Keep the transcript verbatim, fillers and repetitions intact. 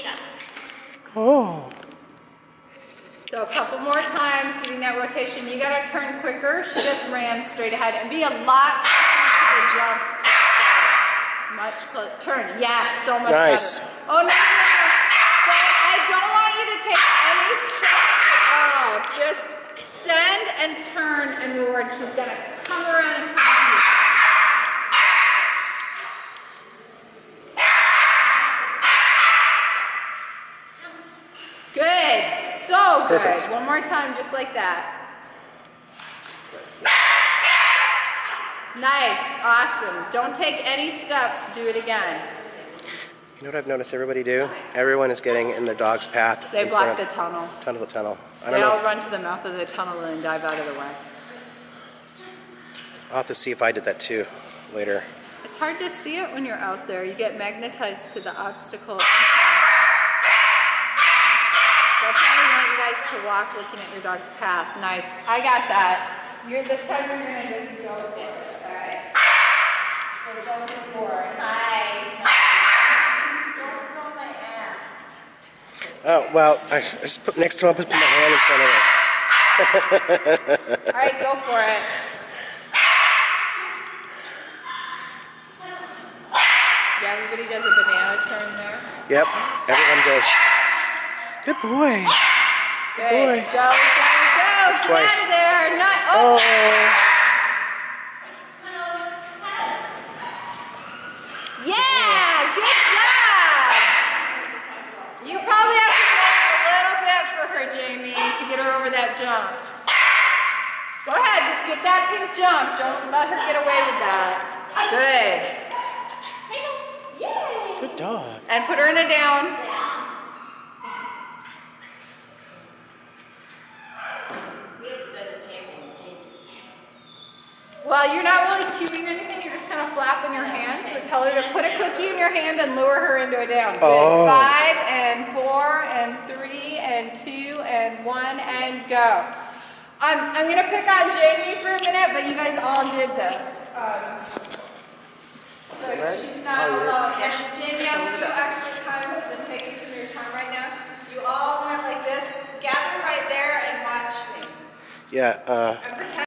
Oh. So a couple more times, getting that rotation. You gotta turn quicker. She just ran straight ahead and be a lot closer to the jump. To start. Much closer. Turn. Yes, so much Nice. better. Oh no, no, no. So I don't want you to take any steps at all. Just send and turn and forward. She's gonna come around and come to you. Good. So good. Perfect. One more time, just like that. So nice. Awesome. Don't take any steps. Do it again. You know what I've noticed everybody do? Everyone is getting in their dog's path. They block the tunnel. Tunnel the tunnel. I don't They know all if, run to the mouth of the tunnel and dive out of the way. I'll have to see if I did that too later. It's hard to see it when you're out there. You get magnetized to the obstacle. That's why we want you guys to walk looking at your dog's path. Nice. I got that. You're this time you're gonna just go with it. Alright? So zone four. Nice. Don't throw my ass. Oh, well, I just put next time I'll put my hand in front of it. Alright, go for it. Yeah, everybody does a banana turn there. Yep, everyone does. Good boy. Good. boy. Go, go, go. That's Get twice. out of there. Not, oh. Oh. Yeah, good job. You probably have to wait a little bit for her, Jamie, to get her over that jump. Go ahead, just get that pink jump. Don't let her get away with that. Good. Good dog. And put her in a down. Well, you're not really cueing anything, you're just kind of flapping your hands. So tell her to put a cookie in your hand and lure her into a down. Good. Oh. Five and four and three and two and one and go. I'm, I'm going to pick on Jamie for a minute, but you guys all did this. Um, so she's not alone. And Jamie, I'm going to do extra time because I'm taking some of your time right now. You all went like this. Gather right there and watch me. Yeah. Uh,